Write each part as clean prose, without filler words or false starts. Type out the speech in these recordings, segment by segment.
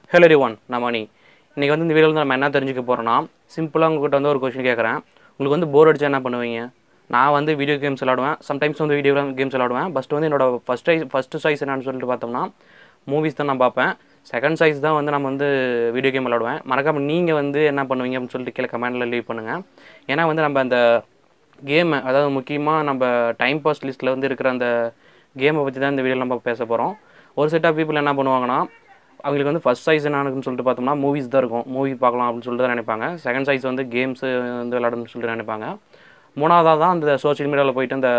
Hello everyone, நான் மணி. இன்னைக்கு வந்து இந்த வீடியோல நம்ம என்ன தெரிஞ்சுக்க போறோம்னா, சிம்பிளா உங்ககிட்ட வந்து ஒரு क्वेश्चन கேக்குறேன். உங்களுக்கு வந்து போர் அடிச்சா என்ன பண்ணுவீங்க? நான் வந்து வீடியோ கேம்ஸ் விளையாடுவேன். சம்டைம்ஸ் வந்து வீடியோ கேம்ஸ் விளையாடுவேன். பட் வந்து என்னோட ஃபர்ஸ்ட் சாய்ஸ் என்னன்னு சொல்லிட்டு பார்த்தோம்னா, மூவிஸ் தான் நான் பார்ப்பேன். செகண்ட் சாய்ஸ் தான் வந்து நம்ம வந்து வீடியோ கேம் விளையாடுவேன். மறக்காம நீங்க வந்து என்ன பண்ணுவீங்க அப்படின்னு சொல்லிட்டு கீழ கமெண்ட்ல லீவ் பண்ணுங்க. ஏன்னா வந்து நம்ம அந்த கேம் அதாவது முக்கியமா நம்ம டைம் பாஸ் லிஸ்ட்ல வந்து இருக்கிற அந்த கேமை பத்தி தான் இந்த வீடியோல நம்ம பேச போறோம். ஒரு செட் ஆஃப் பீப்புள் என்ன பண்ணுவாங்கன்னா அவங்களுக்கு வந்து ஃபர்ஸ்ட் சாய்ஸ் என்னன்னு சொல்லிட்டு பார்த்தோம்னா மூவிஸ் தான் இருக்கும். மூவி பார்க்கலாம் அப்படின்னு சொல்லிட்டு தான் நினைப்பாங்க. செகண்ட் சாய்ஸ் வந்து கேம்ஸ் வந்து விளையாடணும்னு சொல்லிட்டு நினைப்பாங்க. மூணாவதாக தான் அந்த சோஷியல் மீடியாவில் போயிட்டு இந்த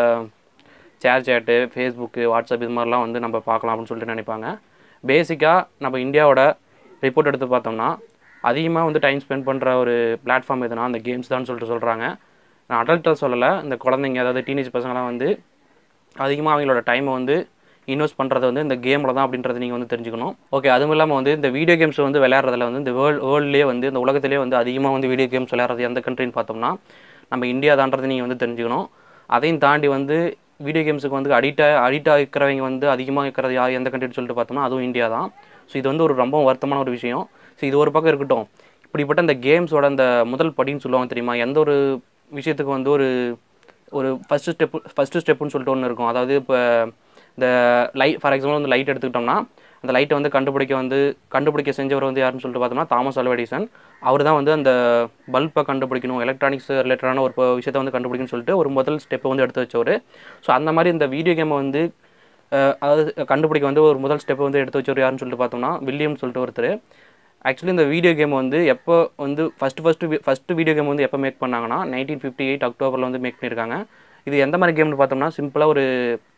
சேட்டு ஃபேஸ்புக்கு வாட்ஸ்அப் இது மாதிரிலாம் வந்து நம்ம பார்க்கலாம் அப்படின்னு சொல்லிட்டு நினைப்பாங்க. பேசிக்காக நம்ம இந்தியாவோட ரிப்போர்ட் எடுத்து பார்த்தோம்னா அதிகமாக வந்து டைம் ஸ்பெண்ட் பண்ணுற ஒரு பிளாட்ஃபார்ம் எதுனா அந்த கேம்ஸ் தான் சொல்லிட்டு சொல்கிறாங்க. நான் அடல்ட்டாக சொல்லலை, இந்த குழந்தைங்க அதாவது டீனேஜ் பசங்களாம் வந்து அதிகமாக அவங்களோட டைமை வந்து இன்வெஸ்ட் பண்ணுறது வந்து இந்த கேமில் தான் அப்படின்றத நீங்கள் வந்து தெரிஞ்சுக்கணும். ஓகே, அதுவும் இல்லாமல் வந்து இந்த வீடியோ கேம்ஸ் வந்து விளையாடுறதுல வந்து இந்த வேர்ல்ட்லேயே வந்து இந்த உலகத்திலே வந்து அதிகமாக வந்து வீடியோ கேம்ஸ் விளையாடுறது எந்த கண்ட்ரின்னு பார்த்தோம்னா நம்ம இந்தியா தான்றது நீங்கள் வந்து தெரிஞ்சுக்கணும். அதையும் தாண்டி வந்து வீடியோ கேம்ஸுக்கு வந்து அடிக்ட் ஆகிக்கிறவங்க வந்து அதிகமாக இருக்கிறது எந்த கண்ட்ரின்னு சொல்லிட்டு பார்த்தோம்னா அதுவும் இந்தியா தான். ஸோ இது வந்து ஒரு ரொம்ப வருத்தமான ஒரு விஷயம். ஸோ இது ஒரு பக்கம் இருக்கட்டும், இப்படிப்பட்ட இந்த கேம்ஸோட அந்த முதல் படின்னு சொல்லுவாங்க தெரியுமா? எந்த ஒரு விஷயத்துக்கு வந்து ஒரு ஒரு ஃபஸ்ட்டு ஸ்டெப்புன்னு சொல்லிட்டு ஒன்று இருக்கும். அதாவது இப்போ இந்த ஃபார் எக்ஸாம்பிள் வந்து லைட் எடுத்துக்கிட்டோம்னா அந்த லைட்டை வந்து கண்டுபிடிக்க செஞ்சவர் வந்து யாருன்னு சொல்லிட்டு பார்த்தோம்னா தாமஸ் ஆல்வா எடிசன். அவர் தான் வந்து அந்த பல்பை கண்டுபிடிக்கணும், எலக்ட்ரானிக்ஸ் ரிலேட்டடான ஒரு விஷயத்தை வந்து கண்டுபிடிக்கணும்னு சொல்லிட்டு ஒரு முதல் ஸ்டெப்பை வந்து எடுத்து வச்சவர். ஸோ அந்த மாதிரி இந்த வீடியோ கேமை வந்து அதாவது கண்டுபிடிக்க வந்து ஒரு முதல் ஸ்டெப்பை வந்து எடுத்து வச்சவர் யாருன்னு சொல்லிட்டு பார்த்தோம்னா வில்லியம்னு சொல்லிட்டு ஒருத்தர். ஆக்சுவலி இந்த வீடியோ கேம் வந்து எப்போ வந்து ஃபஸ்ட்டு வீடியோ கேம் வந்து எப்போ மேக் பண்ணாங்கன்னா 1958 அக்டோபரில் வந்து மேக் பண்ணியிருக்காங்க. இது எந்த மாதிரி கேம்னு பார்த்தோம்னா சிம்பிளாக ஒரு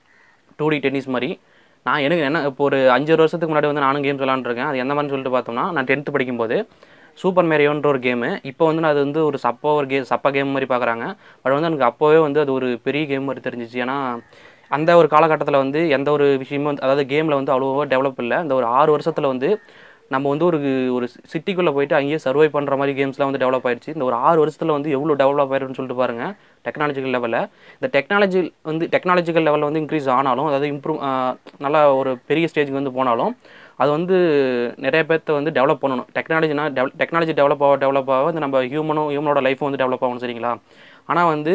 2D டென்னிஸ் மாதிரி. எனக்கு என்ன இப்போ ஒரு 5 வருஷத்துக்கு முன்னாடி வந்து நானும் கேம்ஸ் விளாண்டுருக்கேன். அது எந்த மாதிரி சொல்லிட்டு பார்த்தோம்னா நான் 10th படிக்கும்போது சூப்பர் மேரியோன்ற ஒரு கேமு. இப்போ வந்து நான் அது வந்து ஒரு சப்பா கேம் மாதிரி பார்க்குறாங்க. பட் வந்து எனக்கு அப்போவே வந்து அது ஒரு பெரிய கேம் மாதிரி தெரிஞ்சிச்சு. ஏன்னா அந்த ஒரு காலகட்டத்தில் வந்து எந்த ஒரு விஷயமும் வந்து அதாவது கேமில் வந்து அவ்வளோவா டெவலப் இல்லை. இந்த ஒரு 6 வருஷத்தில் வந்து நம்ம வந்து ஒரு சிட்டிக்குள்ளே போயிட்டு அங்கேயே சர்வை பண்ணுற மாதிரி கேம்ஸ்லாம் வந்து டெவலப் ஆயிடுச்சு. இந்த ஒரு 6 வருஷத்தில் வந்து எவ்வளோ டெவலப் ஆயிருக்குன்னு சொல்லிட்டு பாருங்கள் டெக்னாலஜிக்கல் லெவலில். இந்த டெக்னாலஜிக்கல் லெவலில் வந்து இன்க்ரீஸ் ஆனாலும் அதாவது நல்லா ஒரு பெரிய ஸ்டேஜுக்கு வந்து போனாலும் அது வந்து நிறைய பேர்த்த வந்து டெவலப் பண்ணணும். டெக்னாலஜி டெவலப் ஆக வந்து நம்ம ஹியூமனோட லைஃப்பும் வந்து டெவலப் ஆகணும், சரிங்களா? ஆனால் வந்து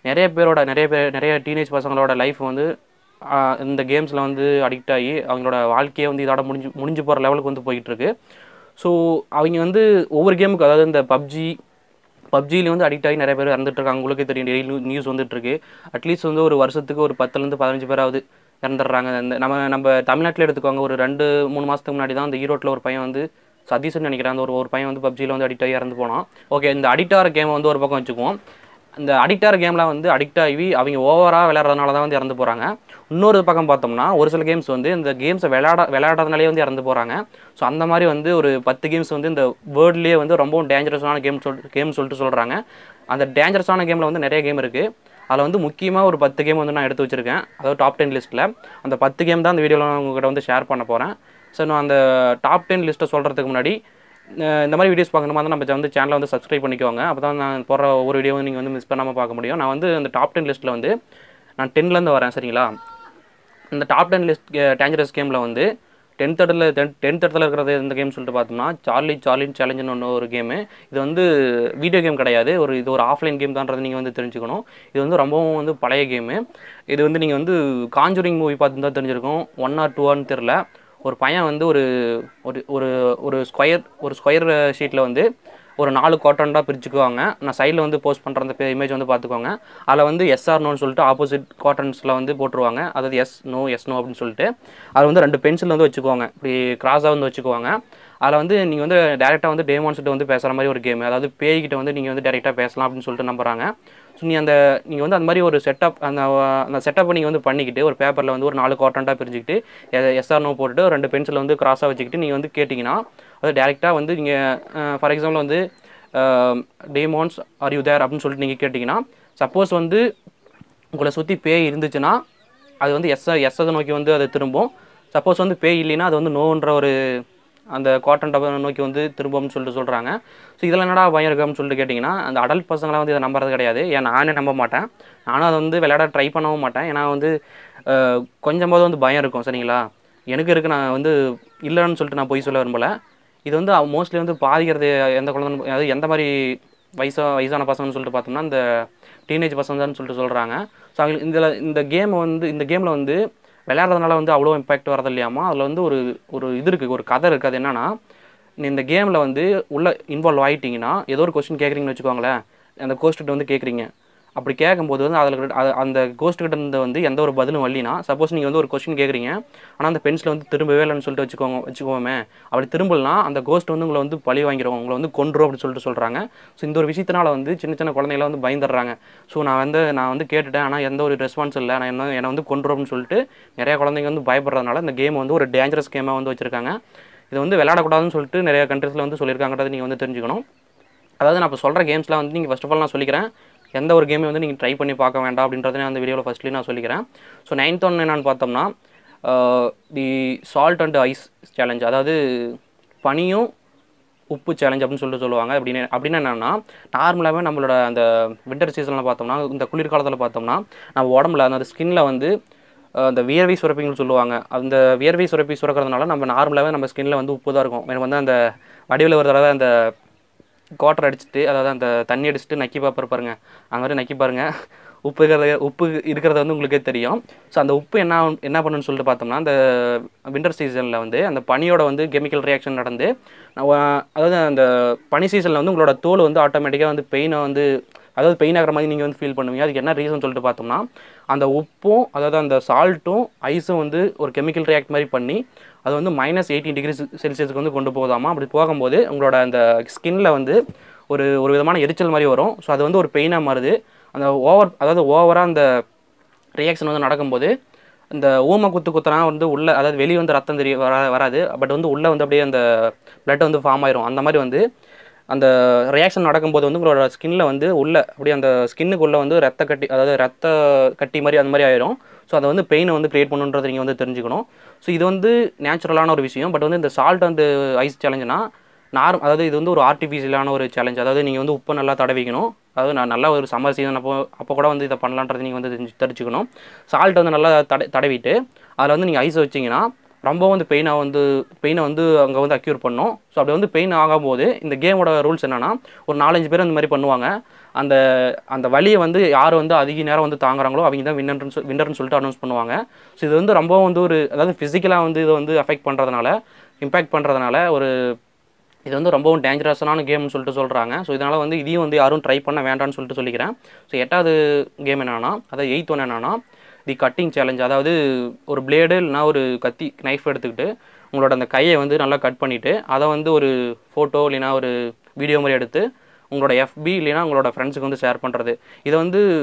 நிறைய டீனேஜ் பசங்களோட லைஃப் வந்து இந்த கேம்ஸில் வந்து அடிக்ட் ஆகி அவங்களோட வாழ்க்கையே வந்து இதோட முடிஞ்சு போகிற லெவலுக்கு வந்து போயிட்டுருக்கு. ஸோ அவங்க வந்து ஒவ்வொரு கேமுக்கு அதாவது இந்த பப்ஜியில் வந்து அடிக்ட் ஆகி நிறைய பேர் இறந்துட்டுருக்காங்க. உங்களுக்கே தெரியும், டெய்லி நியூஸ் வந்துட்டுருக்கு. அட்லீஸ்ட் வந்து ஒரு வருஷத்துக்கு ஒரு 10லேருந்து 15 பேராவது இறந்துடுறாங்க. இந்த நம்ம தமிழ்நாட்டில் எடுத்துக்கோங்க. ஒரு 2-3 மாதத்துக்கு முன்னாடி தான் அந்த ஈரோட்டில் ஒரு பையன் வந்து சதீஷ்னு நினைக்கிறேன், அந்த ஒரு பையன் வந்து பப்ஜியில் வந்து அடிக்ட் ஆகி இறந்து போனான். ஓகே, இந்த அடிக்ட் ஆகிற கேமை வந்து ஒரு பக்கம் வச்சுக்குவோம். இந்த அடிக்ட் ஆகிற கேமில் வந்து அடிக்ட் ஆகி அவங்க ஓவராக விளையாடுறதுனால தான் வந்து இறந்து போகிறாங்க. இன்னொரு பக்கம் பார்த்தோம்னா ஒரு சில கேம்ஸ் வந்து இந்த கேம்ஸை விளையாடுறதுனாலே வந்து இறந்து போகிறாங்க. ஸோ அந்த மாதிரி வந்து ஒரு 10 கேம்ஸ் வந்து இந்த வேர்ல்ட்லேயே வந்து ரொம்பவும் டேஞ்சரஸான கேம் சொல்லிட்டு சொல்கிறாங்க. அந்த டேஞ்சரஸான கேமில் வந்து நிறைய கேம் இருக்குது. அதில் வந்து முக்கியமாக ஒரு 10 கேம் வந்து நான் எடுத்து வச்சுருக்கேன், அதாவது டாப் 10 லிஸ்ட்டில். அந்த 10 கேம் தான் இந்த வீடியோவில் உங்கள்கிட்ட வந்து ஷேர் பண்ண போகிறேன். ஸோ நான் அந்த டாப் 10 லிஸ்ட்டை சொல்கிறதுக்கு முன்னாடி இந்த மாதிரி வீடியோஸ் பார்க்கணுமா தான் நம்ம வந்து சேனலை வந்து சப்ஸ்கிரைப் பண்ணிக்கோங்க. அப்போ தான் நான் போடுற ஒவ்வொரு வீடியோவும் நீங்கள் வந்து மிஸ் பண்ணாமல் பார்க்க முடியும். நான் வந்து அந்த டாப் 10 லிஸ்ட்டில் வந்து நான் 10லேருந்து வரேன், சரிங்களா? இந்த டாப் 10 லிஸ்ட் டேஞ்சரஸ் கேமில் வந்து 10th இடத்துல இருக்கிறது இந்த கேம் சொல்லிட்டு பார்த்தோம்னா சார்லின் சேலஞ்சுன்னு ஒரு கேமு. இது வந்து வீடியோ கேம் கிடையாது, இது ஒரு ஆஃப்லைன் கேம் தான்றது நீங்கள் வந்து தெரிஞ்சுக்கணும். இது வந்து ரொம்பவும் வந்து பழைய கேமு. இது வந்து நீங்கள் வந்து காஞ்சூரிங் மூவி பார்த்து தான் தெரிஞ்சிருக்கும், 1 or 2 தெரில. ஒரு பையன் வந்து ஒரு ஒரு ஒரு ஸ்கொயர் ஷீட்டில் வந்து ஒரு 4 குவாட்ரண்ட்டாக பிரிச்சுக்குவாங்க. நான் சைடில் வந்து போஸ்ட் பண்ணுற அந்த இமேஜ் வந்து பார்த்துக்கோங்க. அதில் வந்து எஸ்ஆர் நோன்னு சொல்லிட்டு ஆப்போசிட் குவாட்ரண்ட்ஸில் வந்து போட்டுருவாங்க. அதாவது எஸ் நோ அப்படின்னு சொல்லிட்டு அதில் வந்து 2 பென்சில் வந்து வச்சுக்குவாங்க, இப்படி கிராஸாக வந்து வச்சுக்குவாங்க. அதில் வந்து நீங்கள் வந்து டேரெக்டாக வந்து டேமான்ஸ்கிட்ட வந்து பேசுகிற மாதிரி ஒரு கேம். அதாவது பேய்கிட்ட வந்து நீங்கள் வந்து டேரெக்டாக பேசலாம் அப்படின்னு சொல்லிட்டு நம்புகிறாங்க. ஸோ நீங்கள் வந்து அந்த மாதிரி ஒரு அந்த செட்டப்பை நீங்கள் வந்து பண்ணிக்கிட்டு ஒரு பேப்பரில் வந்து ஒரு 4 குவாட்ரண்ட்டாக பிரிஞ்சுக்கிட்டு எஸ்ஆர் நோ போட்டுட்டு 2 பென்சில் வந்து கிராஸாக வச்சுக்கிட்டு நீங்கள் வந்து கேட்டிங்கன்னா அது டேரெக்டாக வந்து நீங்கள் ஃபார் எக்ஸாம்பிள் வந்து டேமான்ஸ் ஆர் யூ தேர் அப்படின்னு சொல்லிட்டு நீங்கள் கேட்டிங்கன்னா சப்போஸ் வந்து உங்களை சுற்றி பேய் இருந்துச்சுன்னா அது வந்து எஸ்ஸை நோக்கி வந்து அது திரும்பும். சப்போஸ் வந்து பேய் இல்லைன்னா அது வந்து நோன்ற ஒரு அந்த காட்டன் டப்பை நோக்கி வந்து திரும்பும்னு சொல்லிட்டு சொல்கிறாங்க. ஸோ இதெல்லாம் என்னடா பயம் இருக்குன்னு சொல்லிட்டு கேட்டிங்கன்னா அந்த அடல்ட் பசங்களாம் வந்து இதை நம்புறது கிடையாது. ஏன் நானே நம்ப மாட்டேன், நானும் அதை வந்து விளையாட ட்ரை பண்ணவும் மாட்டேன். ஏன்னா வந்து கொஞ்சமாவது வந்து பயம் இருக்கும், சரிங்களா? எனக்கு இருக்குது, நான் வந்து இல்லைன்னு சொல்லிட்டு நான் பொய் சொல்ல விரும்பலை. இது வந்து மோஸ்ட்லி வந்து பாதிக்கிறது எந்த குழந்தை, அதாவது எந்த மாதிரி வயசான பசங்கன்னு சொல்லிட்டு பார்த்தோம்னா இந்த டீனேஜ் பசங்க தான் சொல்லிட்டு சொல்கிறாங்க. ஸோ அவங்களுக்கு இந்த கேமில் வந்து விளையாடுறதுனால வந்து அவ்வளோ இம்பாக்ட் வரது இல்லையாமா. அதில் வந்து ஒரு ஒரு இது இருக்குது, ஒரு கதை இருக்குது. அது என்னன்னா, இந்த கேமில் வந்து உள்ள இன்வால்வ் ஆகிட்டிங்கன்னா ஏதோ ஒரு கொஸ்டின் கேட்குறீங்கன்னு வச்சுக்கோங்களேன். அந்த கோஸ்ட்டு வந்து கேட்குறீங்க. அப்படி கேட்கும்போது வந்து அந்த கோஸ்ட்டுக்கிட்ட இருந்து வந்து எந்த ஒரு பதிலும் வரலினா, சப்போஸ் நீங்கள் வந்து ஒரு கொஸ்டின் கேட்குறீங்க, ஆனால் அந்த பென்சில் வந்து திரும்பவே இல்லைன்னு சொல்லிட்டு வச்சுக்கோமே. அப்படி திரும்பலனா அந்த கோஸ்ட் வந்து உங்களை வந்து பழி வாங்கிடும், உங்களை வந்து கொன்றும் அப்படின்னு சொல்லிட்டு சொல்கிறாங்க. ஸோ இந்த ஒரு விஷயத்தினால வந்து சின்ன சின்ன குழந்தைங்கள வந்து பயந்துடுறாங்க. ஸோ நான் வந்து கேட்டுட்டேன், ஆனால் எந்த ஒரு ரெஸ்பான்ஸ் இல்லை, நான் என்னை வந்து கொன்றும் அப்படின்னு சொல்லிட்டு நிறையா குழந்தைங்க வந்து பயப்படுறதுனால இந்த கேம் வந்து ஒரு டேஞ்சரஸ் கேமாக வந்து வச்சுருக்காங்க. இதை வந்து விளையாடக்கூடாதுன்னு சொல்லிட்டு நிறைய கண்ட்ரீஸில் வந்து சொல்லியிருக்காங்கன்றதை நீங்கள் வந்து தெரிஞ்சுக்கணும். அதாவது நான் இப்போ சொல்கிற கேம்ஸ்லாம் வந்து நீங்கள் ஃபர்ஸ்ட் ஆஃப் ஆல் நான் சொல்லிக்கிறேன், எந்த ஒரு கேமையும் வந்து நீங்கள் ட்ரை பண்ணி பார்க்க வேண்டாம் அப்படின்றத அந்த வீடியோவில் ஃபஸ்ட்லேயே நான் சொல்லிக்கிறேன். ஸோ 9th ஒன் என்னென்னு பார்த்தோம்னா, the salt and ice challenge, அதாவது பனியும் உப்பு சேலஞ்ச் அப்படின்னு சொல்லிட்டு சொல்லுவாங்க. அப்படின்னு என்னென்னா, நார்மலாகவே நம்மளோட அந்த வின்டர் சீசனில் பார்த்தோம்னா, இந்த குளிர்காலத்தில் பார்த்தோம்னா நம்ம உடம்புல அந்த ஸ்கின்னில் வந்து அந்த வியர்வை சுரப்பிங்கன்னு சொல்லுவாங்க. அந்த வியர்வை சுரப்பி சுரக்கிறதுனால நம்ம நார்மலாகவே நம்ம ஸ்கின்னில் வந்து உப்பு தான் இருக்கும். எனக்கு வந்து அந்த வடிவில் ஒரு தடவை அந்த குவாட்டர் அடிச்சுட்டு, அதாவது அந்த தண்ணி அடிச்சுட்டு நக்கி பாருங்க, அந்த மாதிரி நக்கி பாருங்கள். உப்பு இருக்கிறத வந்து உங்களுக்கே தெரியும். ஸோ அந்த உப்பு என்ன பண்ணுன்னு சொல்லிட்டு பார்த்தோம்னா, அந்த வின்டர் சீசனில் வந்து அந்த பனியோட வந்து கெமிக்கல் ரியாக்ஷன் நடந்து, அதாவது அந்த பனி சீசனில் வந்து உங்களோட தோல் வந்து ஆட்டோமேட்டிக்காக வந்து பெயின் ஆகிற மாதிரி நீங்கள் வந்து ஃபீல் பண்ணுவீங்க. அதுக்கு என்ன ரீசன் சொல்லிட்டு பார்த்தோம்னா, அந்த உப்பும் அதாவது அந்த சால்ட்டும் ஐஸும் வந்து ஒரு கெமிக்கல் ரியாக்ட் மாதிரி பண்ணி அது வந்து -18 டிகிரி செல்சியஸுக்கு வந்து கொண்டு போகுதாமா. அப்படி போகும்போது உங்களோட அந்த ஸ்கின்னில் வந்து ஒரு விதமான எரிச்சல் மாதிரி வரும். ஸோ அது வந்து ஒரு பெயினாக மாறுது. அந்த ஓவராக அந்த ரியாக்ஷன் வந்து நடக்கும்போது இந்த ஊமை குத்துனா வந்து உள்ளே, அதாவது வெளியே வந்து ரத்தம் வராது, பட் வந்து உள்ளே வந்து அப்படியே அந்த பிளட் வந்து ஃபார்ம் ஆயிரும். அந்த மாதிரி வந்து அந்த ரியாக்ஷன் நடக்கும்போது வந்து உங்களோட ஸ்கின்னில் வந்து அப்படியே அந்த ஸ்கின்னுக்குள்ளே வந்து ரத்த கட்டி மாதிரி அந்த மாதிரி ஆயிரும். ஸோ அதை வந்து பெயினை வந்து க்ரியேட் பண்ணுன்றதை நீங்கள் வந்து தெரிஞ்சுக்கணும். ஸோ இது வந்து நேச்சுரலான ஒரு விஷயம். பட் வந்து இந்த சால்ட் அண்ட் ஐஸ் சேலஞ்சுனா அதாவது இது வந்து ஒரு ஆர்டிஃபிஷியலான ஒரு சேலஞ்ச். அதாவது நீங்கள் வந்து உப்பை நல்லா தடவிக்கணும். அதாவது நல்லா ஒரு சம்மர் சீசன் அப்போ கூட வந்து இதை பண்ணலான்றது நீங்கள் வந்து தெரிஞ்சுக்கணும். சால்ட் வந்து நல்லா தடவிட்டு அதில் வந்து நீங்கள் ஐஸை வச்சிங்கன்னா ரொம்ப வந்து பெயினை வந்து அங்கே வந்து அக்யூர் பண்ணும். ஸோ அப்படி வந்து பெயின் ஆகும்போது இந்த கேமோட ரூல்ஸ் என்னென்னா, ஒரு 4-5 பேர் அந்த மாதிரி பண்ணுவாங்க. அந்த வலியை வந்து யார் வந்து அதிக நேரம் வந்து தாங்குறாங்களோ அவங்க தான் வின்னர்னு சொல்லிட்டு அனௌன்ஸ் பண்ணுவாங்க. ஸோ இது வந்து ரொம்ப வந்து அதாவது ஃபிசிக்கலாக வந்து இதை வந்து அஃபெக்ட் பண்ணுறதுனால, இம்பேக்ட் பண்ணுறதுனால இது வந்து ரொம்பவும் டேஞ்சரஸான கேம்னு சொல்லிட்டு சொல்கிறாங்க. ஸோ இதனால் வந்து இதையும் வந்து யாரும் ட்ரை பண்ண வேண்டாம்னு சொல்லிட்டு சொல்லிக்கிறேன். ஸோ 8வது கேம் என்னென்னா, அதாவது 8th ஒன் என்னென்னா, தி கட்டிங் சேலஞ்ச். அதாவது ஒரு பிளேடு இல்லைனா ஒரு கத்தி நைஃப் எடுத்துக்கிட்டு உங்களோட அந்த கையை வந்து நல்லா கட் பண்ணிவிட்டு அதை வந்து ஒரு ஃபோட்டோ இல்லைனா ஒரு வீடியோ மாதிரி எடுத்து உங்களோட FB இல்லைனா உங்களோட ஃப்ரெண்ட்ஸுக்கு வந்து ஷேர் பண்ணுறது. இது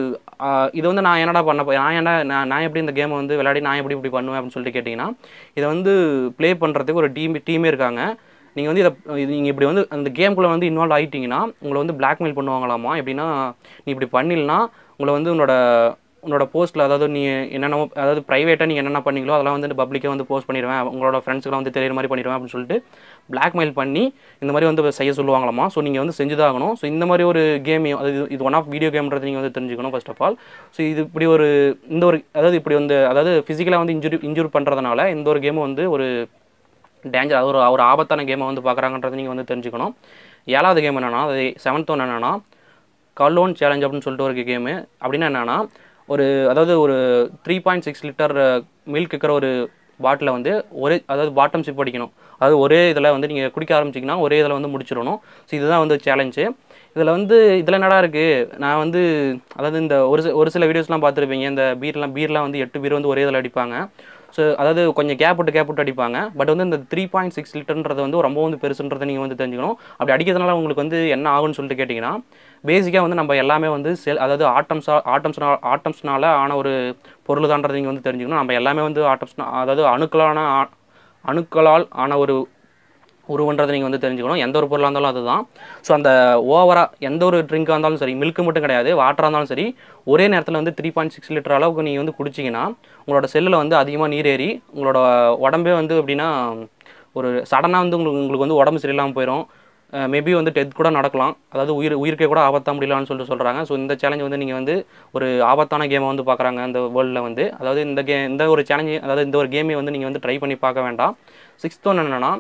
வந்து நான் என்னடா நான் எப்படி இந்த கேமை வந்து விளையாடி நான் இப்படி பண்ணுவேன் அப்படின்னு சொல்லிட்டு கேட்டிங்கன்னா, இதை வந்து ப்ளே பண்ணுறதுக்கு ஒரு டீமே இருக்காங்க. நீங்கள் வந்து நீங்கள் இப்படி வந்து அந்த கேம்குள்ளே வந்து இன்வால்வ் ஆகிட்டிங்கன்னா உங்களை வந்து பிளாக்மெயில் பண்ணுவாங்களாமா. எப்படின்னா, நீ இப்படி பண்ணிடலாம் உங்களை வந்து உன்னோட போஸ்ட்டில், அதாவது நீ என்னென்ன, அதாவது ப்ரைவேட்டாக நீங்கள் என்னென்ன பண்ணீங்களோ அதெல்லாம் வந்து பப்ளிக்காக வந்து போஸ்ட் பண்ணிடுவேன், உங்களோட ஃப்ரெண்ட்ஸுக்குலாம் வந்து தெரியுற மாதிரி பண்ணிடுவேன் அப்படின்னு சொல்லிட்டு பிளாக்மெயில் பண்ணி இந்த மாதிரி வந்து செய்ய சொல்லுவாங்களாமா. ஸோ நீங்கள் வந்து செஞ்சுதான் ஆகணும். ஸோ இந்த மாதிரி ஒரு கேமையும், இது ஒன் ஆஃப் வீடியோ கேம்ன்றது நீங்கள் வந்து தெரிஞ்சுக்கணும் ஃபர்ஸ்ட் ஆஃப் ஆல். ஸோ இது இப்படி அதாவது இப்படி வந்து அதாவது ஃபிசிக்கலாக வந்து இன்ஜூர் பண்ணுறதுனால இந்த ஒரு கேமும் வந்து ஒரு டேஞ்சர், அது ஒரு ஆபத்தான கேமை வந்து பார்க்குறாங்கன்றது நீங்கள் வந்து தெரிஞ்சுக்கணும். 7வது கேம் என்னென்னா, அது 7th ஒன் என்னென்னா, கலோன் சேலஞ்ச் அப்படின்னு சொல்லிட்டு ஒரு கேமு. அப்படின்னா என்னென்னா, அதாவது ஒரு 3.6 லிட்டர் மில்க் இருக்கிற ஒரு பாட்டிலை வந்து அதாவது பாட்டம் சிப் அடிக்கணும். அதாவது ஒரே இதில் வந்து நீங்கள் குடிக்க ஆரம்பிச்சிங்கன்னா ஒரே இதில் வந்து முடிச்சிடணும். ஸோ இதுதான் வந்து சேலஞ்சு. இதில் என்னடா இருக்குது, நான் வந்து அதாவது இந்த ஒரு சில வீடியோஸ்லாம் பார்த்துருப்பீங்க, இந்த பீர்லாம் வந்து 8 பீர் வந்து ஒரே இதில் அடிப்பாங்க. ஸோ அதாவது கொஞ்சம் கேப் விட்டு அடிப்பாங்க. பட் வந்து இந்த 3.6 லிட்டர்ன்றது வந்து ரொம்ப வந்து பெருசுன்றதை நீங்கள் வந்து தெரிஞ்சுக்கணும். அப்படி அடிக்கிறதுனால உங்களுக்கு வந்து என்ன ஆகும்னு சொல்லிட்டு கேட்டிங்கன்னா, பேசிக்காக வந்து நம்ம எல்லாமே வந்து அதாவது ஆட்டம்ஸ்னால ஆன ஒரு பொருள் தான்றதை நீங்கள் வந்து தெரிஞ்சுக்கணும். நம்ம எல்லாமே வந்து அதாவது அணுக்களால் ஆன ஒரு உருவன்றதை நீங்கள் வந்து தெரிஞ்சுக்கணும். எந்த ஒரு பொருளாக இருந்தாலும் அதுதான். ஸோ அந்த ஓவராக எந்த ஒரு ட்ரிங்காக இருந்தாலும் சரி, மில்க்கு மட்டும் கிடையாது, வாட்டராக இருந்தாலும் சரி, ஒரே நேரத்தில் வந்து 3.6 லிட்டர் அளவுக்கு நீங்கள் வந்து குடிச்சிங்கன்னா உங்களோட செல்லில் வந்து அதிகமாக நீர் ஏறி உங்களோட உடம்பே வந்து எப்படின்னா ஒரு சடனாக வந்து உங்களுக்கு வந்து உடம்பு சரியில்லாமல் போயிடும். மேபி வந்து டெத் கூட நடக்கலாம், அதாவது உயிருக்கே கூட ஆபத்தாக முடியலான்னு சொல்கிறாங்க. ஸோ இந்த சேலஞ்ச் வந்து நீங்கள் வந்து ஒரு ஆபத்தான கேமை வந்து பார்க்குறாங்க அந்த வேர்ல்டில் வந்து. அதாவது இந்த ஒரு சேலஞ்சு, அதாவது இந்த ஒரு கேமை வந்து நீங்கள் வந்து ட்ரை பண்ணி பார்க்க வேண்டாம். 6th ஒன் என்னென்னா,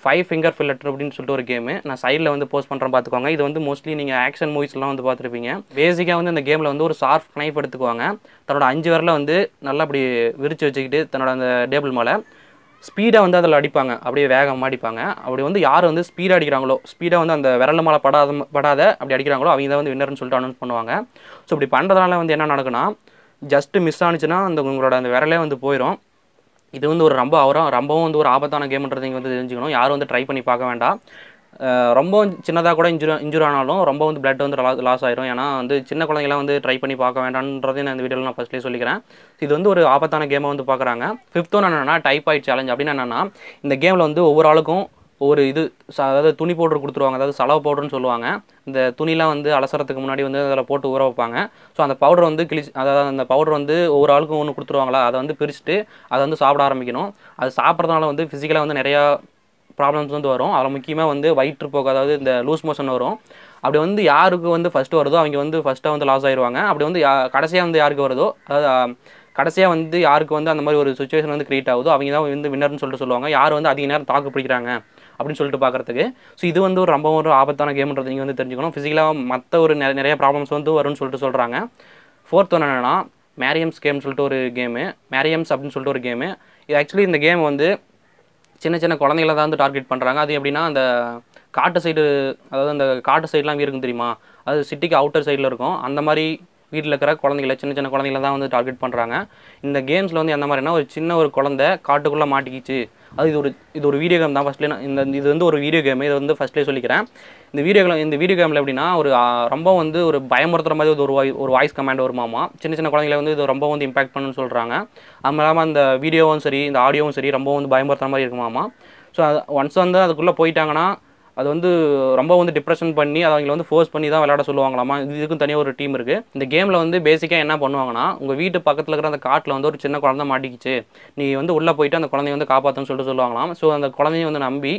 ஃபைவ் ஃபிங்கர் ஃபில்லட்டர் அப்படின்னு சொல்லிட்டு ஒரு கேமு. நான் சைடில் வந்து போஸ்ட் பண்ணுறேன் பார்த்துக்கோங்க. இது வந்து மோஸ்ட்லி நீங்கள் ஆக்ஷன் மூவிஸ்லாம் வந்து பார்த்துருப்பீங்க. பேசிக்காக வந்து இந்த கேமில் வந்து ஒரு ஷார்ப் நைஃப் எடுத்துக்குவாங்க. தன்னோட 5 விரலை வந்து நல்லா அப்படி விரித்து வச்சுக்கிட்டு தன்னோட அந்த டேபிள் மேலே ஸ்பீடாக வந்து அதில் அடிப்பாங்க. அப்படியே வேகமாக அடிப்பாங்க. அப்படி வந்து யார் வந்து ஸ்பீடாக அடிக்கிறாங்களோ, ஸ்பீடாக வந்து அந்த விரல் மேலே படாத அப்படி அடிக்கிறாங்களோ அவங்க தான் வந்து வின்னர்னு சொல்லிட்டு அனௌன்ஸ் பண்ணுவாங்க. ஸோ இப்படி பண்ணுறதுனால வந்து என்ன நடக்குன்னா, ஜஸ்ட்டு மிஸ் ஆனிச்சுன்னா அந்த உங்களோட அந்த விரலே வந்து போயிடும். இது வந்து ஒரு ரொம்பவும் வந்து ஒரு ஆபத்தான கேம்ன்றது நீங்கள் வந்து தெரிஞ்சுக்கணும். யாரும் வந்து ட்ரை பண்ணி பார்க்க வேண்டாம். ரொம்ப சின்னதாக கூட இன்ஜூர் ஆனாலும் ரொம்ப வந்து பிளட் வந்து லாஸ் ஆயிரும். ஏன்னா வந்து சின்ன குழந்தைங்களாம் வந்து ட்ரை பண்ணி பார்க்க வேண்டாம்ன்றதை நான் இந்த வீடியோவில் நான் ஃபஸ்ட்லேயே சொல்லிக்கிறேன். இது வந்து ஒரு ஆபத்தான கேமை வந்து பார்க்குறாங்க. 5th ஒன் என்னன்னா டைபாய்ட் சேலஞ்ச். அப்படின்னு என்னென்னா, இந்த கேமில் வந்து ஒவ்வொரு ஆளுக்கும் ஒரு அதாவது துணி பவுடர் கொடுத்துருவாங்க. அதாவது சலவை பவுடர்னு சொல்லுவாங்க. இந்த துணிலாம் வந்து அலசறதுக்கு முன்னாடி வந்து அதில் போட்டு ஊற வைப்பாங்க. ஸோ அந்த பவுடர் வந்து அதாவது அந்த பவுடர் வந்து ஒவ்வொரு ஆளுக்கும் ஒன்று கொடுத்துருவாங்களா, அதை வந்து பிரிச்சுட்டு அதை வந்து சாப்பிட ஆரம்பிக்கணும். அது சாப்பிட்றதுனால வந்து ஃபிசிக்கலாக வந்து நிறையா ப்ராப்ளம்ஸ் வந்து வரும். அதில் முக்கியமாக வந்து வயிற்றுப்போக்கு, அதாவது இந்த லூஸ் மோஷன் வரும். அப்படி வந்து யாருக்கு வந்து ஃபஸ்ட்டு வருதோ அவங்க வந்து ஃபஸ்ட்டாக வந்து லாஸ் ஆயிடுவாங்க. அப்படி வந்து கடைசியாக வந்து யாருக்கு வருதோ, அதாவது கடைசியாக வந்து யாருக்கு வந்து அந்த மாதிரி ஒரு சுச்சுவேஷன் வந்து கிரியேட் ஆகுதோ அவங்க தான் வந்து வின்னர்னு சொல்லிட்டு சொல்லுவாங்க. யார் வந்து அதிக நேரம் தாக்கு பிடிக்கிறாங்க அப்படின்னு சொல்லிட்டு பார்க்குறதுக்கு. ஸோ இது வந்து ரொம்ப ஒரு ஆபத்தான கேம்ன்றது நீங்கள் வந்து தெரிஞ்சுக்கணும். ஃபிசிக்கலாக மற்ற ஒரு நிறைய ப்ராப்ளம்ஸ் வந்து வரும்னு சொல்லிட்டு சொல்கிறாங்க. 4th ஒன் என்னென்னா மேரியம்ஸ் கேம்னு சொல்லிட்டு ஒரு கேமு. மேரியம்ஸ் அப்படின்னு சொல்லிட்டு ஒரு கேமு. இது ஆக்சுவலி இந்த கேம் வந்து சின்ன சின்ன குழந்தைங்கள தான் வந்து டார்கெட் பண்ணுறாங்க. அது எப்படின்னா, அந்த காட்டு சைடு, அதாவது அந்த காட்டு சைட்லாம் இருக்கும் தெரியுமா, அது சிட்டிக்கு அவுட்டர் சைடில் இருக்கும். அந்த மாதிரி வீட்டில் இருக்கிற குழந்தைங்கள, சின்ன சின்ன குழந்தைங்கள தான் வந்து டார்கெட் பண்ணுறாங்க. இந்த கேம்ஸில் வந்து எந்த மாதிரினா, ஒரு குழந்தை காட்டுக்குள்ளே மாட்டிக்கிச்சு. அது இது ஒரு வீடியோ கேம் தான். ஃபஸ்ட்லேயே இது வந்து ஒரு வீடியோ கேமு. இது வந்து ஃபஸ்ட்லேயே சொல்லிக்கிறேன். இந்த வீடியோ கேமில் எப்படின்னா, ரொம்ப வந்து ஒரு பயமுறுத்துற மாதிரி ஒரு வாய்ஸ் கமாண்ட் வருமாமா. சின்ன சின்ன குழந்தைங்கள வந்து இது ரொம்ப வந்து இம்பாக்ட் பண்ணுன்னு சொல்கிறாங்க. அது இல்லாமல் அந்த வீடியோவும் சரி, இந்த ஆடியோவும் சரி, ரொம்ப வந்து பயமுறுத்துற மாதிரி இருக்குமாமா. ஸோ ஒன்ஸ் வந்து அதுக்குள்ளே போயிட்டாங்கன்னா, அது வந்து ரொம்ப வந்து டிப்ரெஷன் பண்ணி அதை அவங்களை வந்து ஃபோர்ஸ் பண்ணி தான் விளையாட சொல்லுவாங்களாமா. இதுக்கும் தனியாக ஒரு டீம் இருக்குது. இந்த கேமில் வந்து பேசிக்காக என்ன பண்ணுவாங்கன்னா, உங்கள் வீட்டு பக்கத்தில் இருக்கிற அந்த காட்டில் வந்து ஒரு சின்ன குழந்தை மாட்டிக்கிச்சு, நீ வந்து உள்ளே போயிட்டு அந்த குழந்தைய வந்து காப்பாற்றுன்னு சொல்லிட்டு சொல்லுவாங்களாம். ஸோ அந்த குழந்தைய வந்து நம்பி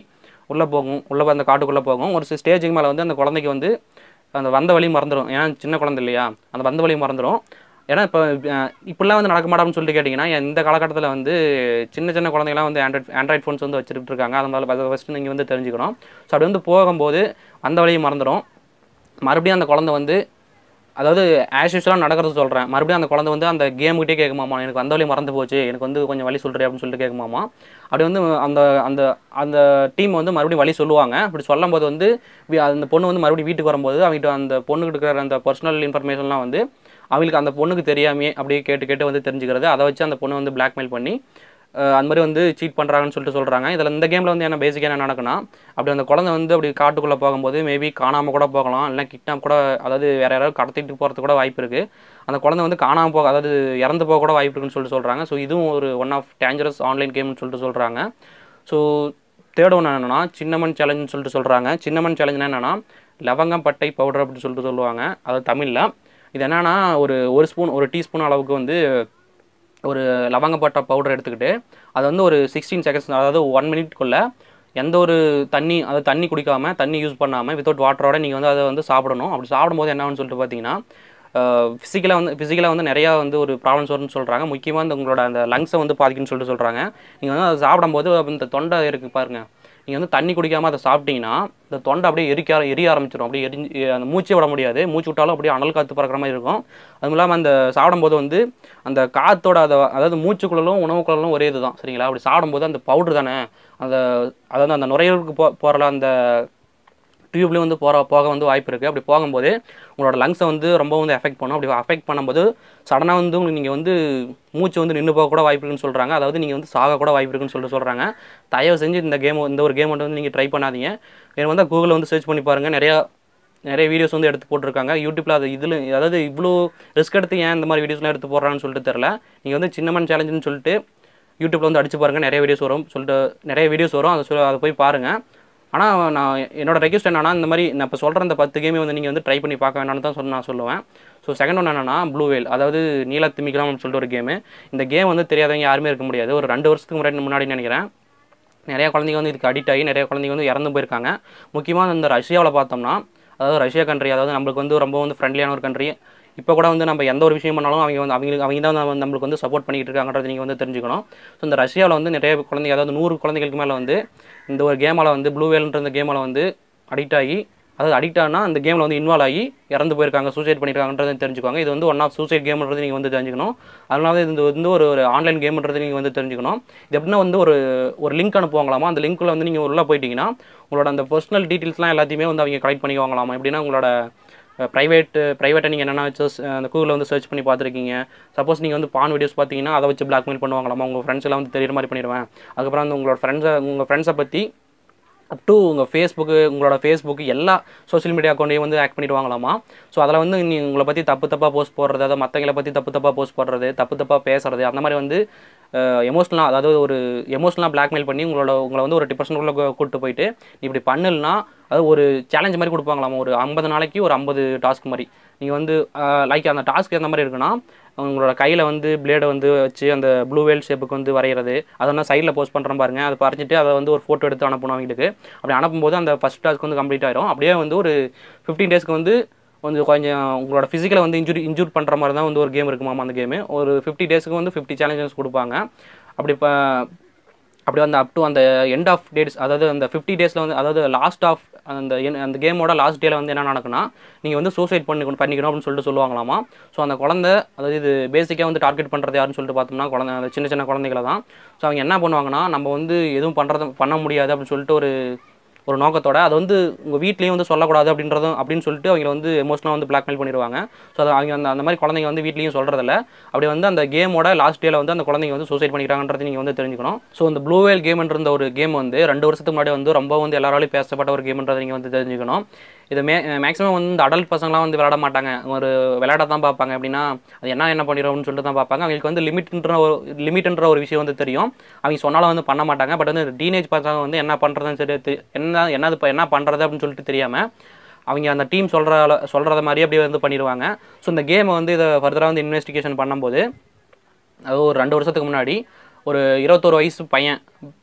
உள்ளே அந்த காட்டுக்குள்ளே போகும். ஒரு ஸ்டேஜுக்கு மேலே வந்து அந்த குழந்தைக்கு வந்து அந்த வந்த வழி மறந்துடும். ஏன்னா சின்ன குழந்தை இல்லையா, அந்த வந்த வழி மறந்துடும். ஏன்னா இப்படிலாம் வந்து நடக்க மாட்டான்னு சொல்லிட்டு கேட்டிங்கன்னா, இந்த காலகட்டத்தில் வந்து சின்ன சின்ன குழந்தைங்களாம் வந்து ஆண்ட்ராய்ட் ஃபோன்ஸ் வந்து வச்சுட்டு இருக்காங்க. அதனால அதை ஃபஸ்ட்டு நீங்கள் வந்து தெரிஞ்சுக்கணும். ஸோ அப்படி வந்து போகும்போது அந்த வழியை மறந்துடும். மறுபடியும் அந்த குழந்தை வந்து, அதாவது ஆஸ் யூஸ்வலாக நடக்கிறது சொல்கிறேன், மறுபடியும் அந்த குழந்தை வந்து அந்த கேமுக்கிட்டே கேட்குமாமா, எனக்கு வந்த வழி மறந்து போச்சு, எனக்கு வந்து கொஞ்சம் வழி சொல்கிறேன் அப்படின்னு சொல்லிட்டு கேட்குமாமா. அப்படி வந்து அந்த அந்த அந்த டீம் வந்து மறுபடியும் வழி சொல்லுவாங்க. அப்படி சொல்லும்போது வந்து அந்த பொண்ணு வந்து மறுபடியும் வீட்டுக்கு வரும்போது அவங்ககிட்ட அந்த பொண்ணுக்கிட்ட இருக்கிற அந்த பர்சனல் இன்ஃபர்மேஷன்லாம் வந்து அவங்களுக்கு அந்த பொண்ணுக்கு தெரியாமே அப்படியே கேட்டு வந்து தெரிஞ்சுக்கிறது. அதை வச்சு அந்த பொண்ணு வந்து பிளாக்மெயில் பண்ணி அந்த மாதிரி வந்து சீட் பண்ணுறாங்கன்னு சொல்லிட்டு சொல்கிறாங்க. இதில் இந்த கேமில் வந்து என்ன பேசிக்காக என்ன நடக்குன்னா, அப்படி அந்த குழந்தை வந்து அப்படி காட்டுக்குள்ளே போகும்போது மேபி காணாமல் கூட போகலாம், இல்லை கிட்னாப் கூட, அதாவது வேறு யாராவது கடத்திட்டு போகிறதுக்கு கூட வாய்ப்பு இருக்குது. அந்த குழந்தை வந்து காணாமல் போக, அதாவது இறந்து போக கூட வாய்ப்பு இருக்குன்னு சொல்லிட்டு சொல்கிறாங்க. ஸோ இதுவும் ஒரு ஒன் ஆஃப் டேஞ்சரஸ் ஆன்லைன் கேம்னு சொல்லிட்டு சொல்கிறாங்க. ஸோ 3rd ஒன்று என்னென்னா சின்னமன் சேலஞ்சுன்னு சொல்லிட்டு சொல்கிறாங்க. சின்னமன் சேலஞ்சுனா என்னென்னா, லவங்கம் பட்டை பவுடர் அப்படின்னு சொல்லிட்டு சொல்லுவாங்க, அதாவது தமிழில். இது என்னென்னா, ஒரு டீஸ்பூன் அளவுக்கு வந்து ஒரு லவங்கப்பட்டை பவுடர் எடுத்துக்கிட்டு அதை வந்து ஒரு 16 செகண்ட்ஸ், அதாவது 1 மினிட்குள்ளே எந்த ஒரு தண்ணி குடிக்காமல், தண்ணி யூஸ் பண்ணாமல், வித்தவுட் வாட்டரோட நீங்கள் வந்து அதை வந்து சாப்பிடணும். அப்படி சாப்பிடும்போது என்னன்னு சொல்லிட்டு பார்த்தீங்கன்னா, ஃபிசிக்கலாக வந்து நிறையா வந்து ஒரு ப்ராப்ளம்ஸ் வரும்னு சொல்கிறாங்க. முக்கியமாக உங்களோட அந்த லங்ஸை வந்து பாதிக்குன்னு சொல்லிட்டு சொல்கிறாங்க. நீங்கள் வந்து அதை சாப்பிடும்போது இந்த தொண்டை இருக்குது பாருங்கள், நீங்கள் வந்து தண்ணி குடிக்காமல் அதை சாப்பிட்டீங்கன்னா இந்த தொண்டை அப்படியே எரிய ஆரம்பிச்சிடும். அப்படியே அந்த மூச்சே விட முடியாது. மூச்சு விட்டாலும் அப்படியே அனல் காற்று பறக்கிற மாதிரி இருக்கும். அதுவும் இல்லாமல் அந்த சாப்பிடும்போது வந்து அந்த காற்றோட அதாவது மூச்சுக்குள்ளலும் உணவுக்குள்ளலும் ஒரே இது தான், சரிங்களா. அப்படி சாப்பிடும்போது அந்த பவுட்ரு தானே, அதாவது அந்த நுரையீரலுக்கு போகிற அந்த டியூப்லேயும் வந்து போக வந்து வாய்ப்பு இருக்குது. அப்படி போகும்போது உங்களோட லங்ஸை வந்து ரொம்ப வந்து எஃபெக்ட் பண்ணும். அப்படி எஃபெக்ட் பண்ணும்போது சடனாக வந்து நீங்கள் வந்து மூச்சு வந்து நின்று போக கூட வாய்ப்பு இருக்குன்னு சொல்கிறாங்க. அதாவது நீங்கள் வந்து சாக கூட வாய்ப்பு இருக்குன்னு சொல்லிட்டு சொல்கிறாங்க. தயவு செஞ்சு இந்த ஒரு கேம் வந்து நீங்கள் ட்ரை பண்ணாதீங்க. எனக்கு வந்து கூகுளில் வந்து சர்ச் பண்ணி பாருங்கள், நிறைய வீடியோஸ் வந்து எடுத்து போட்டிருக்காங்க யூடியூப்பில். அதாவது இவ்வளோ ரிஸ்க் எடுத்து ஏன் இந்த மாதிரி வீடியோஸ்லாம் எடுத்து போடுறான்னு சொல்லிட்டு தெரில. நீங்கள் வந்து சின்னமன் சேலஞ்சுன்னு சொல்லிட்டு யூடியூப்பில் வந்து அடிச்சு பாருங்கள், நிறைய வீடியோஸ் வரும். அதை போய் பாருங்கள். ஆனால் நான் என்னோட ரெக்வஸ்ட் என்னன்னா, இந்த மாதிரி நான் இப்போ சொல்கிற இந்த 10 கேமே வந்து நீங்கள் வந்து ட்ரை பண்ணி பார்க்க வேண்டாம்னு தான் நான் சொல்லுவேன். ஸோ செகண்ட் ஒன்று என்னன்னா, ப்ளூ வேல், அதாவது நீலத்திமிங்கலம்னு சொல்லிட்டு ஒரு கேமு. இந்த கேம் வந்து தெரியாதவங்க யாருமே இருக்க முடியாது. ஒரு 2 வருஷத்துக்கு முன்னாடி நினைக்கிறேன், நிறையா குழந்தைங்க வந்து இதுக்கு அடிக்ட் ஆகி நிறைய குழந்தைங்க வந்து இறந்து போயிருக்காங்க. முக்கியமாக இந்த ரஷ்யாவில் பார்த்தோம்னா, அதாவது ரஷ்யா கண்ட்ரி, அதாவது நம்மளுக்கு வந்து ரொம்ப வந்து ஃப்ரெண்ட்லியான ஒரு கண்ட்ரி. இப்போ கூட வந்து நம்ம எந்த ஒரு விஷயம் பண்ணாலும் அவங்க தான் நம்மளுக்கு வந்து சப்போர்ட் பண்ணிக்கிட்டு இருக்காங்கன்றதை நீங்கள் வந்து தெரிஞ்சுக்கணும். ஸோ இந்த ரஷ்யாவில் வந்து நிறைய குழந்தைங்க, அதாவது 100 குழந்தைகளுக்கு மேலே வந்து இந்த ஒரு கேமால் வந்து ப்ளூ வேல்ன்ற இந்த கேமால் வந்து அடிக்ட் ஆகி, அதாவது அடிக்ட் ஆனால் அந்த கேமில் வந்து இன்வால்வ் ஆகி இறந்து போயிருக்காங்க, சூசைட் பண்ணியிருக்காங்கன்றதை தெரிஞ்சுக்கோங்க. இது வந்து ஒன் ஆஃப் சூசைட் கேம்ன்றது நீங்கள் வந்து தெரிஞ்சுக்கணும். அதனால இது வந்து ஒரு ஆன்லைன் கேம்ன்றது நீங்கள் வந்து தெரிஞ்சுக்கணும். இது எப்படின்னா வந்து ஒரு லிங்க் அனுப்புவாங்களாமா. அந்த லிங்க்கில் வந்து நீங்கள் உள்ளே போயிட்டீங்கன்னா உங்களோட அந்த பர்சனல் டீட்டெயில்ஸ்லாம் எல்லாத்தையுமே வந்து அவங்க கலெக்ட் பண்ணிக்குவாங்களாமா. எப்படின்னா உங்களோட ப்ரைவேட்டை நீங்கள் என்னென்ன வச்சு அந்த கூகுளில் வந்து சர்ச் பண்ணி பார்த்துருக்கீங்க. சப்போஸ் நீங்கள் வந்து பான் வீடியோஸ் பார்த்தீங்கன்னா அதை வச்சு பிளாக்மெயில் பண்ணுவாங்களாமா. உங்கள் ஃப்ரெண்ட்ஸ் எல்லாம் வந்து தெரியுற மாதிரி பண்ணிடுவேன். அதுக்கப்புறம் வந்து உங்கள் ஃப்ரெண்ட்ஸை பற்றி அப் டு உங்கள் உங்களோட ஃபேஸ்புக்கு எல்லா சோஷியல் மீடியா அக்கௌண்ட்டையும் வந்து ஹேக் பண்ணிடுவாங்களாமா. ஸோ அதில் வந்து உங்களை பற்றி தப்பாக போஸ்ட் போடுறது, அதை மற்றவங்களை பற்றி தப்பாக போஸ்ட் போடுறது, தப்பாக பேசுறது, அந்த மாதிரி வந்து எமோஷ்னலாக, அதாவது ஒரு எமோஷ்னலாக பிளாக்மெயில் பண்ணி உங்களை வந்து ஒரு டிப்ரெஷனுக்குள்ளே கூப்பிட்டு போயிட்டு இப்படி பண்ணலனா அதாவது ஒரு சேலஞ்ச் மாதிரி கொடுப்பாங்களாமா. ஒரு 50 நாளைக்கு ஒரு 50 டாஸ்க் மாதிரி நீங்கள் வந்து லைக் அந்த டாஸ்க் எந்த மாதிரி இருக்குன்னா, உங்களோட கையில் வந்து பிளேடை வந்து வச்சு அந்த ப்ளூ வேல் ஷேப்புக்கு வந்து வரைகிறது, அதெல்லாம் சைடில் போஸ்ட் பண்ணுறேன் பாருங்கள். அதை பறிச்சிட்டு அதை வந்து ஒரு ஃபோட்டோ எடுத்து அனுப்பணும் அவங்களுக்கு. அப்படி அனுப்பும்போது அந்த ஃபஸ்ட் டாஸ்க் வந்து கம்ப்ளீட் ஆயிரும். அப்படியே வந்து ஒரு 15 டேஸ்க்கு வந்து கொஞ்சம் உங்களோட ஃபிசிக்கலை வந்து இன்ஜூர் பண்ணுற மாதிரி தான் வந்து ஒரு கேம் இருக்குமாமா. அந்த கேமு ஒரு 50 டேஸ்க்கு வந்து 50 சேலஞ்சஸ் கொடுப்பாங்க. அப்படி வந்து அப் டு அந்த எண்ட் ஆஃப் டேட்ஸ், அதாவது அந்த 50 டேஸில் வந்து, அதாவது லாஸ்ட் ஆஃப் அந்த கேமோட லாஸ்ட் டேல வந்து என்ன நடக்குன்னா, நீங்கள் வந்து சூசைட் பண்ணிக்கணும் அப்படின்னு சொல்லிட்டு சொல்லுவாங்களாமா. ஸோ அந்த குழந்தை, அதாவது இது பேசிக்காக வந்து டார்கெட் பண்ணுறது யாருன்னு சொல்லிட்டு பார்த்தோம்னா அந்த சின்ன குழந்தைகளை தான். ஸோ அவங்க என்ன பண்ணுவாங்கன்னா, நம்ம வந்து எதுவும் பண்ண முடியாது அப்படின்னு சொல்லிட்டு ஒரு நோக்கத்தோட அதை வந்து உங்கள் வீட்லேயும் வந்து சொல்லக்கூடாது அப்படின்னு சொல்லிட்டு அவங்களை வந்து எமோஷனலாக வந்து பிளாக்மெயில் பண்ணிடுவாங்க. ஸோ அதை அவங்க அந்த மாதிரி குழந்தைங்க வந்து வீட்லேயும் சொல்கிறதில்ல. அப்படி வந்து அந்த கேமோட லாஸ்ட் டேல வந்து அந்த குழந்தைங்க வந்து சூசைட் பண்ணிக்கிறாங்கன்றது நீங்கள் வந்து தெரிஞ்சுக்கணும். ஸோ இந்த ப்ளூ வேல் கேம்ன்ற ஒரு கேம் வந்து 2 வருஷத்துக்கு முன்னாடி வந்து ரொம்ப வந்து எல்லாராலையும் பேசப்பட்ட ஒரு கேம்ன்றதை நீங்கள் வந்து தெரிஞ்சுக்கணும். இது மேக்ஸிமம் வந்து இந்த அடல்ட் பசங்களாம் வந்து விளையாட மாட்டாங்க, ஒரு விளையாட தான் பார்ப்பாங்க. அப்படின்னா அது என்ன பண்ணிடுறோம்னு சொல்லிட்டு தான் பார்ப்பாங்க. அவங்களுக்கு வந்து லிமிட்ன்ற ஒரு விஷயம் வந்து தெரியும். அவங்க சொன்னாலும் வந்து பண்ண மாட்டாங்க. பட் வந்து டீனேஜ் பசங்க வந்து என்ன பண்ணுறதுன்னு சரி, என்ன பண்ணுறது அப்படின்னு சொல்லிட்டு தெரியாமல் அவங்க அந்த டீம் சொல்கிறத மாதிரி அப்படியே வந்து பண்ணிடுவாங்க. ஸோ இந்த கேமை வந்து இதை ஃபர்தராக வந்து இன்வெஸ்டிகேஷன் பண்ணும்போது, அது ஒரு 2 வருஷத்துக்கு முன்னாடி ஒரு 21 வயசு பையன்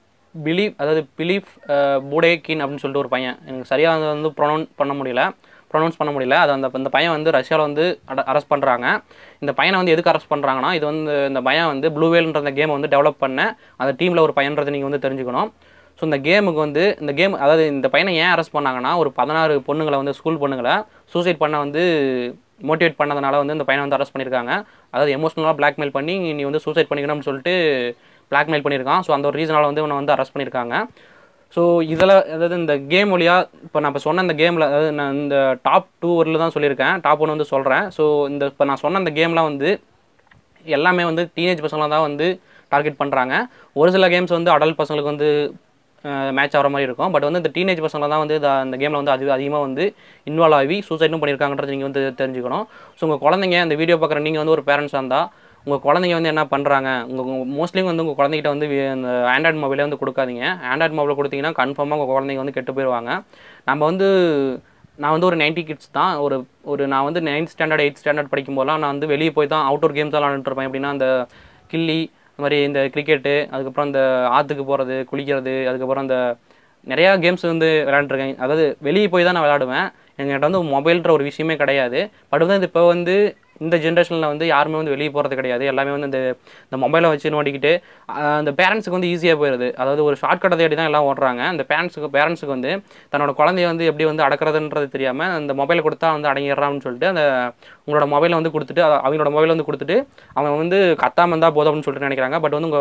பிலீஃப் பூடேகின் அப்படின்னு சொல்லிட்டு ஒரு பையன், எனக்கு சரியாக வந்து ப்ரொனவுன்ஸ் பண்ண முடியல. அது அந்த பையன் வந்து ரஷ்யாவில் வந்து அரெஸ்ட் பண்ணுறாங்க. இந்த பையனை வந்து எதுக்கு அரெஸ்ட் பண்ணுறாங்கன்னா, இது வந்து இந்த பையன் வந்து ப்ளூ வேல்ன்ற அந்த கேமை வந்து டெவலப் பண்ண அந்த டீமில் ஒரு பையன்றதை நீங்கள் வந்து தெரிஞ்சுக்கணும். ஸோ இந்த கேம் அதாவது இந்த பையனை ஏன் அரெஸ்ட் பண்ணாங்கன்னா, ஒரு 16 பொண்ணுங்களை வந்து ஸ்கூல் பொண்ணுங்களை சூசைட் பண்ண வந்து மோட்டிவேட் பண்ணதுனால வந்து இந்த பையனை வந்து அரெஸ்ட் பண்ணியிருக்காங்க. அதாவது எமோஷனலாக பிளாக்மெயில் பண்ணி நீ வந்து சூசைட் பண்ணிக்கணும்னு சொல்லிட்டு பிளாக்மெயில் பண்ணியிருக்கான். ஸோ அந்த ஒரு ரீசனால் வந்து இவனை வந்து அரெஸ்ட் பண்ணியிருக்காங்க. ஸோ இதில் அதாவது இந்த கேம் வழியாக இப்போ நான் சொன்ன இந்த கேமில், அதாவது நான் இந்த டாப் 2 வரல தான் சொல்லியிருக்கேன், டாப் 1 வந்து சொல்கிறேன். ஸோ இப்போ நான் சொன்ன இந்த கேம்லாம் வந்து எல்லாமே வந்து டீனேஜ் பசங்களாக தான் வந்து டார்கெட் பண்ணுறாங்க. ஒரு சில கேம்ஸ் வந்து அடல்ட் பசங்களுக்கு வந்து மேட்ச் ஆகிற மாதிரி இருக்கும். பட் வந்து இந்த டீனேஜ் பசங்களை தான் வந்து இந்த கேமில் வந்து அதிகமாக வந்து இன்வால்வ் ஆகி சூசைடும் பண்ணியிருக்காங்கன்றது நீங்கள் வந்து தெரிஞ்சுக்கணும். ஸோ உங்கள் குழந்தைங்க இந்த வீடியோ பார்க்குற நீங்கள் வந்து ஒரு பேரண்ட்ஸாக இருந்தால், உங்கள் குழந்தைங்க வந்து என்ன பண்ணுறாங்க, மோஸ்ட்லி வந்து உங்கள் குழந்தைகிட்ட வந்து இந்த ஆண்ட்ராய்டு மொபைலே வந்து கொடுக்காதீங்க. ஆண்ட்ராய்டு மொபைல் கொடுத்தீங்கன்னா கன்ஃபார்மாக உங்கள் குழந்தைங்க வந்து கெட்டு போயிடுவாங்க. நான் வந்து ஒரு 90 கிட்ஸ் தான். நான் வந்து 9th ஸ்டாண்டர்ட் 8th ஸ்டாண்டர்ட் படிக்கும்போதெல்லாம் நான் வந்து வெளியே போய் தான் அவுட்டோர் கேம்ஸ் தான் விளாண்டுருப்பேன். எப்படின்னா அந்த கில்லி, இந்த மாதிரி இந்த கிரிக்கெட்டு, அதுக்கப்புறம் இந்த ஆற்றுக்கு போகிறது, குளிக்கிறது, அதுக்கப்புறம் இந்த நிறையா கேம்ஸ் வந்து விளையாண்டுருக்கேன். அதாவது வெளியே போய் தான் நான் விளையாடுவேன். என்கிட்ட வந்து மொபைல்ன்ற ஒரு விஷயமே கிடையாது. பட் வந்து இப்போ வந்து இந்த ஜென்ரேஷனில் வந்து யாருமே வந்து வெளியே போகிறது கிடையாது. எல்லாமே வந்து இந்த மொபைலை வச்சு நோண்டிக்கிட்டு அந்த பேரண்ட்ஸுக்கு வந்து ஈஸியாக போயிடுது. அதாவது ஒரு ஷார்ட்கட்டை தேடி தான் எல்லாம் ஓடுறாங்க. அந்த பேரண்ட்ஸுக்கு வந்து தன்னோட குழந்தைய வந்து எப்படி வந்து அடக்கிறதுன்றது தெரியாமல் அந்த மொபைலை கொடுத்தா வந்து அடங்கிடுறான்னு சொல்லிட்டு உங்களோட மொபைலை வந்து கொடுத்துட்டு, அவங்களோட மொபைலை வந்து கொடுத்துட்டு அவங்க வந்து கத்தாமல் இருந்தால் போதும் அப்படின்னு சொல்லிட்டு நினைக்கிறாங்க. பட் வந்து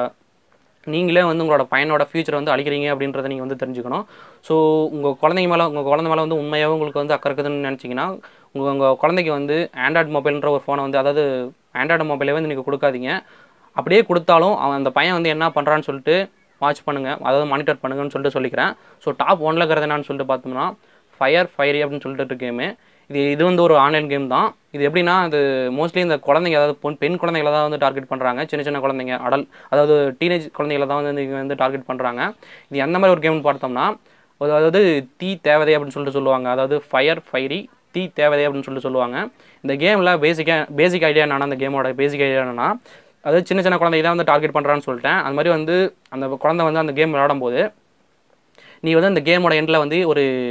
நீங்களே வந்து உங்களோட பையனோட ஃபியூச்சரை வந்து அழிக்கிறீங்க அப்படின்றத நீங்கள் வந்து தெரிஞ்சுக்கணும். ஸோ உங்கள் குழந்தை மேலே வந்து உண்மையாகவும் உங்களுக்கு வந்து அக்கறை இருக்குதுன்னு நினச்சிங்கன்னா, உங்கள் குழந்தைக்கு வந்து ஆண்ட்ராய்டு மொபைல்ன்ற ஒரு ஃபோனை வந்து, அதாவது ஆண்ட்ராய்டு மொபைலே வந்து நீங்கள் கொடுக்காதீங்க. அப்படியே கொடுத்தாலும் அந்த பையன் வந்து என்ன பண்ணுறான்னு சொல்லிட்டு வாட்ச் பண்ணுங்கள், அதாவது மானிட்டர் பண்ணுங்கன்னு சொல்லிட்டு சொல்லிக்கிறேன். ஸோ டாப் 1ல் இருக்கிறது என்னன்னு சொல்லிட்டு பார்த்தோம்னா ஃபயரி அப்படின்னு சொல்லிட்டு கேமு. இது வந்து ஒரு ஆன்லைன் கேம் தான். இது எப்படின்னா, அது மோஸ்ட்லி இந்த குழந்தைங்க, அதாவது பெண் குழந்தைகளை தான் வந்து டார்கெட் பண்ணுறாங்க. சின்ன குழந்தைங்க, அதாவது டீனேஜ் குழந்தைகளை தான் வந்து இங்கே வந்து டார்கெட் பண்ணுறாங்க. இது எந்த மாதிரி ஒரு கேம்னு பார்த்தோம்னா, அதாவது தீ தேவதை அப்படின்னு சொல்லிட்டு சொல்லுவாங்க. அதாவது ஃபயரி தீ தேவதை அப்படின்னு சொல்லிட்டு சொல்லுவாங்க. இந்த கேமில் பேசிக் ஐடியா என்னன்னா, அந்த கேமோட பேசிக் ஐடியா என்னன்னா, அதாவது சின்ன குழந்தைங்க தான் வந்து டார்கெட் பண்ணுறான்னு சொல்லிட்டேன். அது மாதிரி வந்து அந்த குழந்தை வந்து அந்த கேம் விளையாடும் போது நீ வந்து அந்த கேமோட எண்டில் வந்து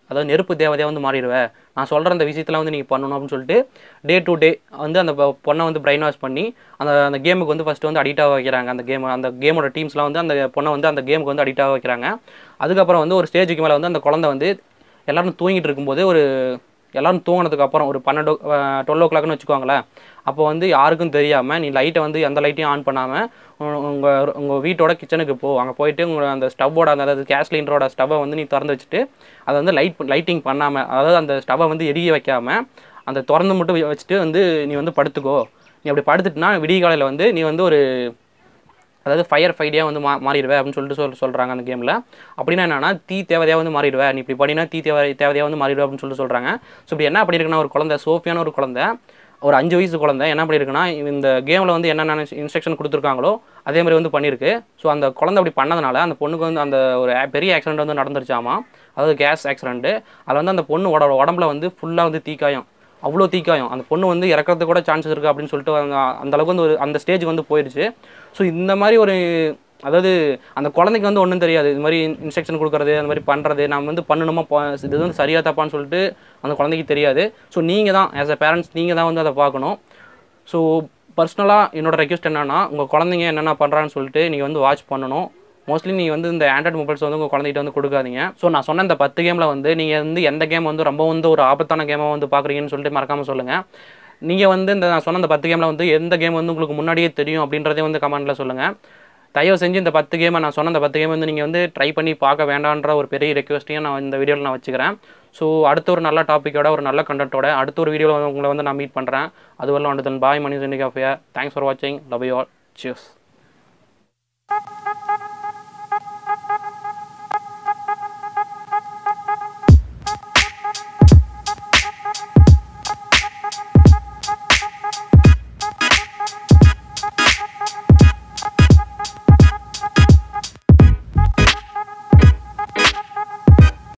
அதாவது நெருப்பு தேவதையாக வந்து மாறிடுவேன், நான் சொல்கிற அந்த விஷயத்தில் வந்து நீங்கள் பண்ணணும் அப்படின்னு சொல்லிட்டு டே டு டே வந்து அந்த பொண்ணை வந்து பிரைன் வாஷ் பண்ணி அந்த கேமுக்கு வந்து ஃபஸ்ட்டு வந்து அடிக்டாக வைக்கிறாங்க. அந்த கேமோட டீம்ஸ்லாம் வந்து அந்த பொண்ணை வந்து அந்த கேமுக்கு வந்து அடிக்டாக வைக்கிறாங்க. அதுக்கப்புறம் வந்து ஒரு ஸ்டேஜுக்கு மேலே வந்து அந்த குழந்தை வந்து எல்லோரும் தூங்கிட்டு இருக்கும்போது எல்லோரும் தூங்கினதுக்கு அப்புறம் ஒரு 12 o'clockனு வச்சுக்கோங்களேன். அப்போ வந்து யாருக்கும் தெரியாமல் நீ லைட்டை வந்து எந்த லைட்டையும் ஆன் பண்ணாமல் உங்கள் வீட்டோட கிச்சனுக்கு அங்கே போயிட்டு அந்த ஸ்டவ்வோட அதாவது கேஸ் சிலிண்டரோட ஸ்டவ்வை வந்து நீ திறந்து வச்சுட்டு அதை வந்து லைட்டிங் பண்ணாமல், அதாவது அந்த ஸ்டவ்வை வந்து எரிய வைக்காமல் அந்த திறந்து மட்டும் வச்சுட்டு வந்து நீ வந்து படுத்துக்கோ. நீ அப்படி படுத்துட்டுனா விடிய காலையில் வந்து நீ வந்து ஒரு அதாவது ஃபயர் ஃபைடியாக வந்து மாறிடுவேன் அப்படின்னு சொல்லிட்டு சொல்கிறாங்க அந்த கேமில். அப்படின்னா என்னன்னா தீ தேவதையாக வந்து மாறிடுவேன், நீ இப்படி பண்ணினா தீ தேவதையாக வந்து மாறிடுவேன் அப்படின்னு சொல்லிட்டு சொல்கிறாங்க. ஸோ இப்படி என்ன பண்ணியிருக்குன்னா ஒரு குழந்தை, சோஃபியான ஒரு குழந்தை, ஒரு 5 வயசு குழந்தை என்ன பண்ணியிருக்குன்னா இந்த கேமில் வந்து என்னென்ன இன்ஸ்ட்ரக்ஷன் கொடுத்துருக்காங்களோ அதே மாதிரி வந்து பண்ணியிருக்கு. ஸோ அந்த குழந்தை அப்படி பண்ணதுனால அந்த பொண்ணுக்கு வந்து அந்த ஒரு பெரிய ஆக்சிடென்ட் வந்து நடந்துருச்சாமா, அதாவது கேஸ் ஆக்சிடென்ட்டு. அதில் வந்து அந்த பொண்ணு உடம்புல வந்து ஃபுல்லாக வந்து தீக்காயம், அவ்வளோ தீக்காயம். அந்த பொண்ணு வந்து இறக்கிறதுக்கு கூட சான்சஸ் இருக்குது அப்படின்னு சொல்லிட்டு அந்த அளவுக்கு வந்து அந்த ஸ்டேஜுக்கு வந்து போயிடுச்சு. ஸோ இந்த மாதிரி ஒரு அதாவது அந்த குழந்தைக்கு வந்து ஒன்றும் தெரியாது, இது மாதிரி இன்ஸ்ட்ரக்ஷன் கொடுக்குறது அந்த மாதிரி பண்ணுறது நம்ம வந்து பண்ணணுமா, இது வந்து சரியாக தப்பான்னு சொல்லிட்டு அந்த குழந்தைக்கு தெரியாது. ஸோ நீங்கள் தான் ஆஸ் அ பேரண்ட்ஸ் நீங்கள் தான் வந்து அதை பார்க்கணும். ஸோ பர்சனலாக என்னோடய ரெக்வெஸ்ட் என்னென்னா உங்கள் குழந்தைங்க என்னென்ன பண்ணுறான்னு சொல்லிட்டு நீங்கள் வந்து வாட்ச் பண்ணணும். மோஸ்ட்லி நீங்கள் வந்து இந்த ஆண்ட்ராய்டு மொபைல்ஸ் வந்து உங்கள் குழந்தைகிட்ட வந்து கொடுக்காதீங்க. ஸோ நான் சொன்ன இந்த 10 கேமில் வந்து நீங்கள் வந்து எந்த கேம் வந்து ரொம்ப வந்து ஒரு ஆபத்தான கேமாக வந்து பார்க்குறீங்கன்னு சொல்லிட்டு மறக்காமல் சொல்லுங்கள். நீங்கள் வந்து நான் சொன்ன இந்த 10 கேமில் வந்து எந்த கேம் வந்து உங்களுக்கு முன்னாடியே தெரியும் அப்படின்றதே வந்து கமெண்ட்டில் சொல்லுங்கள். தயவு செஞ்சு இந்த 10 கேமை நான் சொன்ன இந்த 10 கேம் வந்து நீங்கள் வந்து ட்ரை பண்ணி பார்க்க வேண்டான்ற ஒரு பெரிய ரெக்வெஸ்ட்டையும் நான் இந்த வீடியோவில் நான் வச்சுக்கிறேன். ஸோ அடுத்த ஒரு நல்ல டாப்பிக்கோட ஒரு நல்ல கண்டென்ட்டோட அடுத்த ஒரு வீடியோவில் உங்களை வந்து நான் மீட் பண்ணுறேன். அதுவரை வந்து பாய் மணி. Thanks for watching. Love you all. Cheers.